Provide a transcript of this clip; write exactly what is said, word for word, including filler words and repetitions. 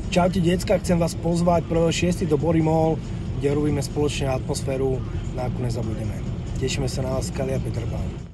Čaute decka, chcem vás pozvať prvého šiestého do Bory Mall, kde robíme spoločne atmosféru, na akú nezabudneme. Tešíme sa na vás, Kali a Peter Pan.